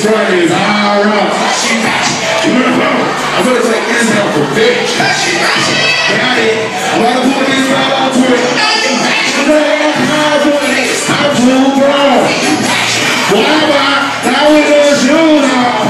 Fridays, all around. I'm gonna take this out for bitch. Got it. I wanna put this right on to it. I'm too broad. Why? Now we got shoes on.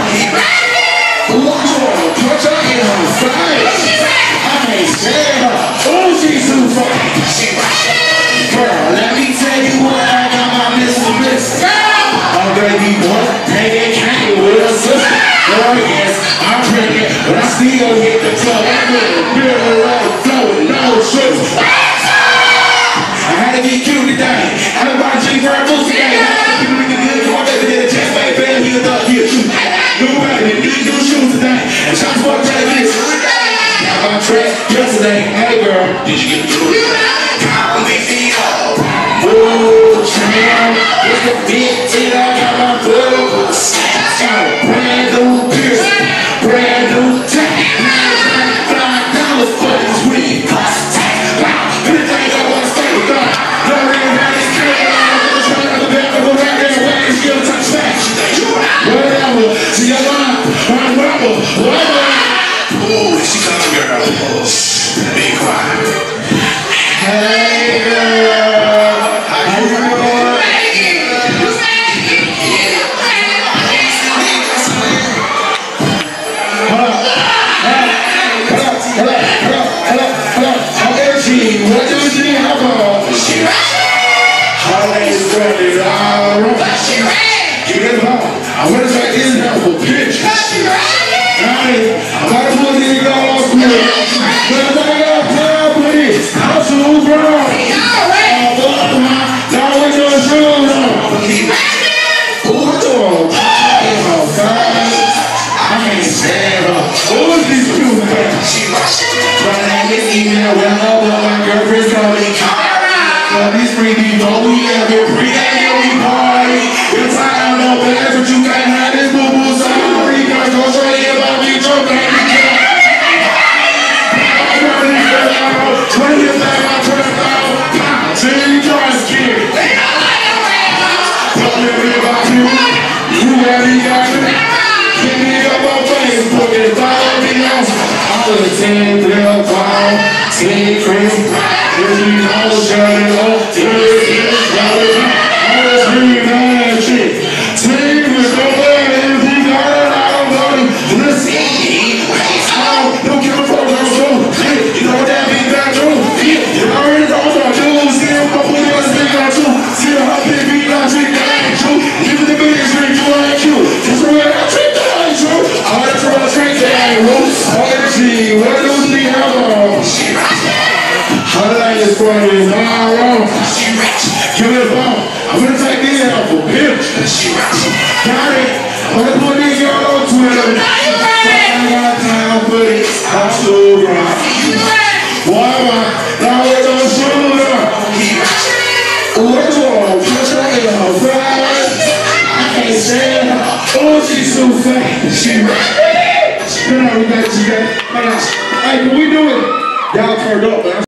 Ooh, punch her in her face. I can't stand her. Ooh, she's too funny. Girl, let me tell you what I got my Mr. Bliss. I'm baby boy, they came with a sister. Oh yes, I'm pregnant, but I still hit the club. I'm with a middle of the flow with no shoes. I had to get cute today. I had to buy G for a boost today. People make it good, come on, baby, did a chest, baby, baby, he a thug, he a shoe. New baby, need new shoes today. And shots for a jacket. Got my track yesterday. Hey girl, did you get through it? Call me Theo. Whoa, champ, it's the big till I got my boots. Got a brand new piercing, brand new tag. $5 for this weed. Wow, anything I want to stay with God. No real man is killing. I'm just trying to back up around there and wait and still touch back. Whatever, see your line, whatever. Ooh, she coming, girl. Be quiet. Hey, girl. How you doing? What do she have on? She her legs running all around. Give it on. I want to take this now for pictures. I got to put this girl on school. Because I got to play up with this. I'm too grown. Now we got shoes on. Ooh, I can't stand her. Who is this cute girl? My name is Email. Well, no, but my girlfriend's calling Cara. These freaky boy, we have it pre-game, we party. It's time, no bad, but you can't have this boo-boo. Sorry, girl, go show you about me drunk. When you think I turn out, see you try to scare it. Tell me about you. You already got me. Hit me up on Facebook and follow me on all the 10 real phone, 10 Chris, if you know, shut it up, 10 all the scream and shit. 10 with no way, if you got it, I don't know you. Listen, don't give a fuck, don't go. You know that be back through. You already know what I do. See him, I'm putting on the big on you. See him, I'm big, beat on trick, that ain't true. Even the biggest drink, you ain't cute. Just the way I trick, that ain't true. All the trouble drink, that ain't roots. All the G, what do she have on? Her line is funny, it's all wrong. Give it a bump. I'm gonna take this out for pictures. Got it. I'm gonna put this girl on Twitter. I got time for it. I'm so wrong. Why? Now we're gonna shoot her. What's wrong? Push her in her face. I can't stand her. Oh, she's so fat. She right. We got. Hey, can we do it? Y'all turned up, man.